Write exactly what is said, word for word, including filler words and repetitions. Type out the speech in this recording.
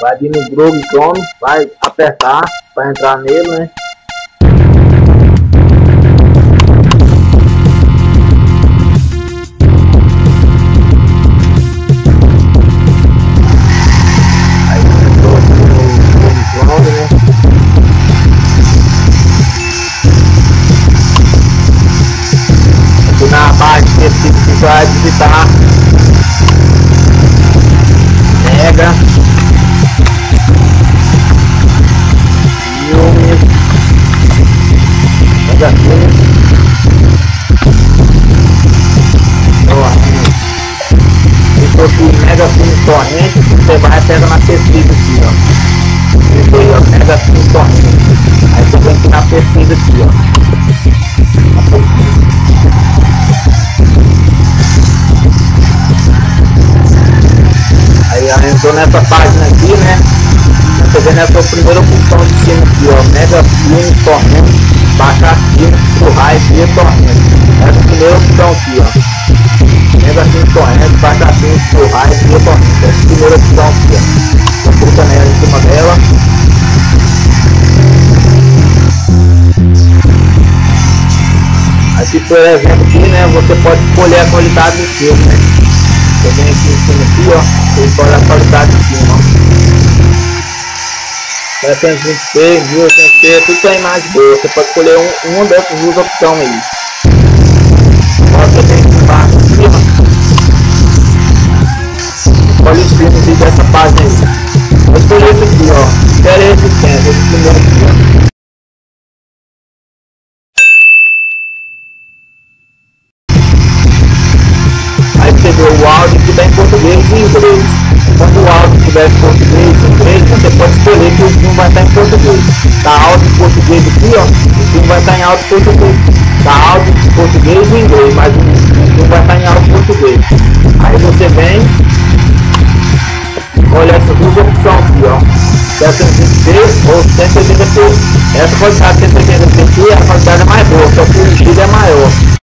Vai vir no groove Chrome, vai apertar para entrar nele, né? Aí entrou aqui no groove Chrome, né? Aqui na parte desse que vai digitar mega filmes, mega filmes, torrent. Clicou aqui mega filmes torrent, você vai pegar na pesquisa aqui, ó. Cliquei, ó, mega filmes torrent. Aí você vem aqui na pesquisa aqui, ó. Na pesquisa. Aí ela entrou nessa página aqui, né? Você vê nessa primeira opção de cima aqui, ó, mega filmes torrent, baixar filmes pro raio e torrent. Essa é a primeira opção aqui, ó. Mega filmes torrent, baixar filmes pro raio e torrent. Essa é a primeira opção aqui, ó. Você clica nela em cima dela. Aqui, por exemplo, aqui, né? Você pode escolher a qualidade do filme, né? Você vem aqui em cima aqui, ó, você escolhe a qualidade de cima, ó. setecentos e vinte p, mil e oitocentos p, tudo tem imagem boa. Você pode escolher um, uma dessas duas opções aí. Agora você vem aqui embaixo em cima, escolhe os filmes aí dessa página aí. Vou escolher esse aqui, ó, Cherri Phan, esse primeiro aqui, ó. O áudio que está em português e inglês. Quando o áudio estiver em português e inglês, você pode escolher que o filme vai estar em português. Tá áudio em português aqui, ó, o filme vai estar em áudio português. Tá áudio em português e inglês, mas o filme vai estar em áudio português. Aí você vem, olha essas duas opções aqui, ó, setecentos e vinte p ou cento e oitenta p. Essa qualidade de cento e oitenta p aqui, a qualidade é mais boa, só que o giro é maior.